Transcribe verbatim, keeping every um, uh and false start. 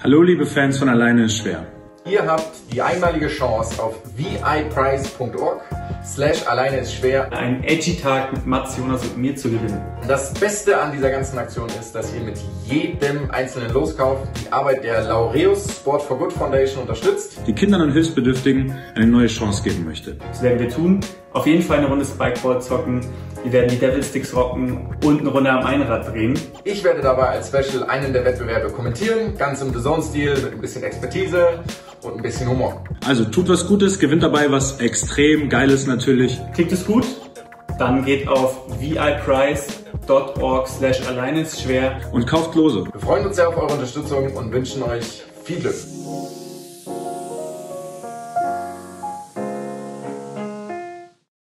Hallo liebe Fans von Alleine ist schwer. Ihr habt die einmalige Chance auf viprize.org slash alleine ist schwer einen edgy Tag mit Mats, Jonas und mir zu gewinnen. Das Beste an dieser ganzen Aktion ist, dass ihr mit jedem einzelnen Loskauf die Arbeit der Laureus Sport for Good Foundation unterstützt, Die Kindern und Hilfsbedürftigen eine neue Chance geben möchte. Das werden wir tun. Auf jeden Fall eine Runde Spikeball zocken. Wir werden die Devil Sticks rocken und eine Runde am Einrad drehen. Ich werde dabei als Special einen der Wettbewerbe kommentieren, ganz im The Zone-Stil mit ein bisschen Expertise und ein bisschen Humor. Also tut was Gutes, gewinnt dabei was extrem Geiles natürlich. Klingt es gut? Dann geht auf viprize.org slash alleine ist schwer Und kauft Lose. Wir freuen uns sehr auf eure Unterstützung und wünschen euch viel Glück.